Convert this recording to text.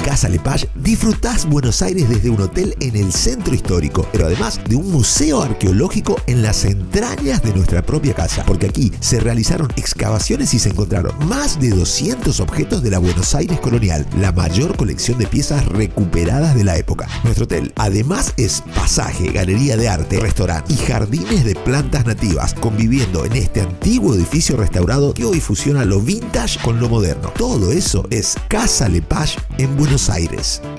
Casa Lepage disfrutás Buenos Aires desde un hotel en el centro histórico, pero además de un museo arqueológico en las entrañas de nuestra propia casa, porque aquí se realizaron excavaciones y se encontraron más de 200 objetos de la Buenos Aires colonial, la mayor colección de piezas recuperadas de la época. Nuestro hotel además es pasaje, galería de arte, restaurante y jardines de plantas nativas, conviviendo en este antiguo edificio restaurado que hoy fusiona lo vintage con lo moderno. Todo eso es Casa Lepage en Buenos Aires.